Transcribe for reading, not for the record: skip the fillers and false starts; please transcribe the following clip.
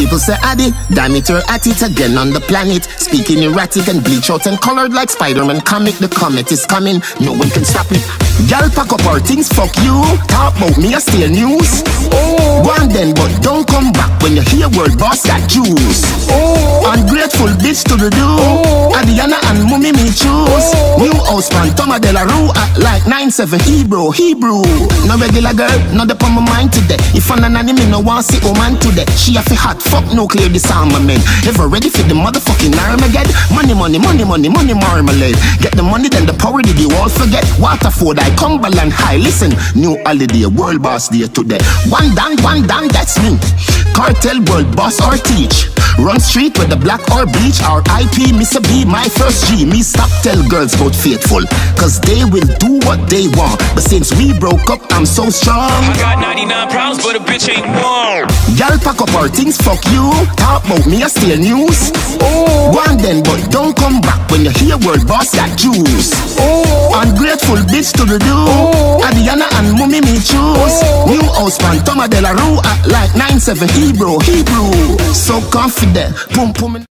People say Addy, damn it, you're at it again on the planet. Speaking erratic and bleach out and colored like Spider-Man comic. The comet is coming, no one can stop it. Y'all pack up our things, fuck you. Talk about me, I steal news. One then, but don't come back when you hear word boss got juice. Ungrateful bitch to the do. Adiana and Mummy me choose. New house man, Toma de la Rue at like 9-7 Hebrew. No regular girl, not the on my mind today. If I'm an anime, no one see woman today. She have a hot fuck, no clear disarmament. Ever ready for the motherfucking Armageddon? Money, marmalade. Get the money, then the power did you all forget? Waterford, I Cumberland High. Listen, new holiday, world boss day today. One down, that's me. Cartel, world boss or teach. Run street with the black or bleach. R.I.P. Mr. B, my first G. Me stop tell girls about faithful, cause they will do what they want. But since we broke up, I'm so strong. I got 99 problems, but a bitch ain't one. Y'all pack up our things, fuck you. Talk about me, I steal news. One then, but don't come back when you hear word boss got juice. Ungrateful bitch to the do. Adiana and Mummy me choose. New house man, Toma de la Rue at like 9-7 Hebrew. So confident, boom.